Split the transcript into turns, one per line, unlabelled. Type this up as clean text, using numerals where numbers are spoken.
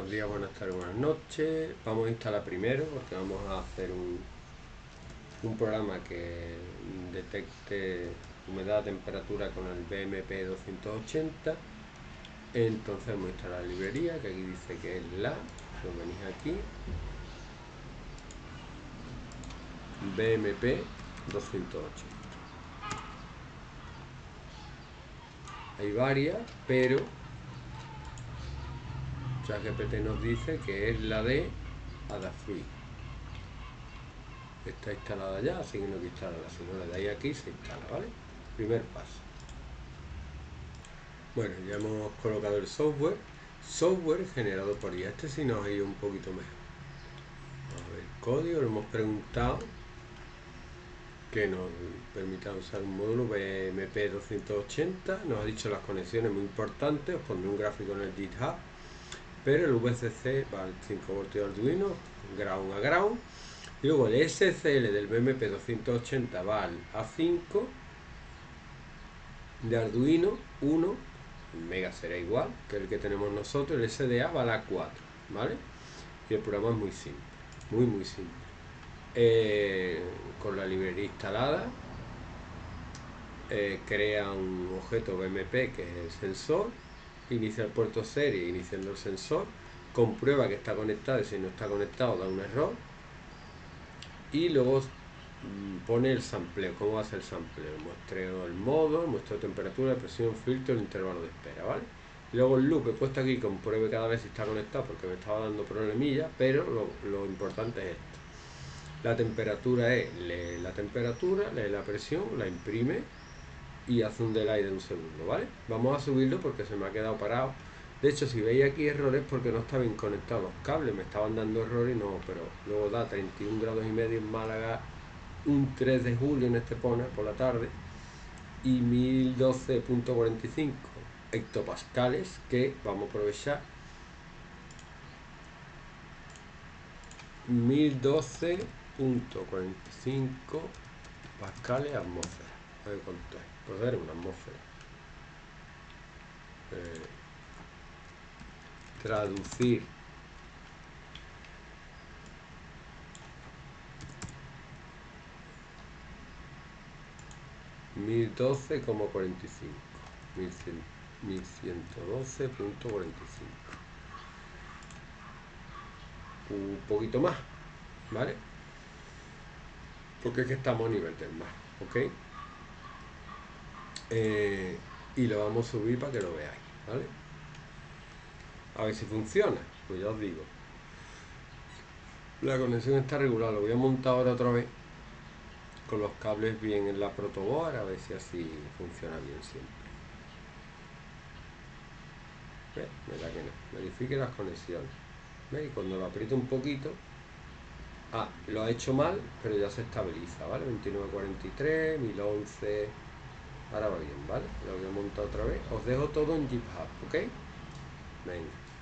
Buenos días, buenas tardes, buenas noches. Vamos a instalar primero porque vamos a hacer un programa que detecte humedad, temperatura con el BMP 280. Entonces vamos a instalar la librería, que aquí dice que es la, lo venís aquí, BMP 280. Hay varias, pero ChatGPT nos dice que es la de Adafruit. Está instalada ya, así que no hay que instalarla. Si no le dais aquí, se instala, ¿vale? Primer paso. Bueno, ya hemos colocado el software. Software generado por IA. Este sí nos ha ido un poquito mejor. Vamos a ver el código. Le hemos preguntado que nos permita usar un módulo BMP 280. Nos ha dicho las conexiones muy importantes. Os pondré un gráfico en el GitHub. Pero el VCC va al 5 voltios de Arduino, ground a ground. Y luego el SCL del BMP 280 va al A5 de Arduino 1, el Mega será igual que el que tenemos nosotros, el SDA va a la 4, ¿vale? Y el programa es muy simple, muy simple. Con la librería instalada, crea un objeto BMP que es el sensor, inicia el puerto serie iniciando el sensor, comprueba que está conectado y si no está conectado da un error y luego pone el sampleo. ¿Cómo va a ser el sampleo? Muestreo el modo, muestreo temperatura, presión, filtro, el intervalo de espera, ¿vale? Y luego el loop he puesto aquí, compruebe cada vez si está conectado porque me estaba dando problemillas, pero lo importante es esto. La temperatura es, lee la temperatura, lee la presión, la imprime y hace un delay de un segundo, ¿vale? Vamos a subirlo porque se me ha quedado parado. De hecho, si veis aquí errores porque no está bien conectado los cables, me estaban dando errores y no, pero luego da 31 grados y medio en Málaga, un 3 de julio en Estepona por la tarde y 1012.45 hectopascales que vamos a aprovechar. 1012.45 pascales atmósfera. A ver cuánto es. Pues era una atmósfera. Traducir 1012,45 1112.45, un poquito más, ¿vale? Porque es que estamos a nivel del mar, ¿ok? Y lo vamos a subir para que lo veáis, ¿vale? A ver si funciona, pues ya os digo. La conexión está regular, lo voy a montar ahora otra vez con los cables bien en la protoboard, a ver si así funciona bien siempre. ¿Ves? Me da que no. Verifique las conexiones. ¿Ves? Y cuando lo aprieto un poquito, lo ha hecho mal, pero ya se estabiliza, ¿vale? 2943, 1011. Ahora va bien, ¿vale? Lo voy a montar otra vez. Os dejo todo en GitHub, ¿ok? Venga.